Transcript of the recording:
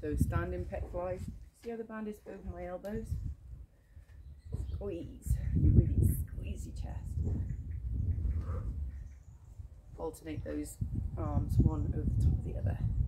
So standing pec fly. See how the band is over my elbows? Squeeze. You really squeeze your chest. Alternate those arms one over the top of the other.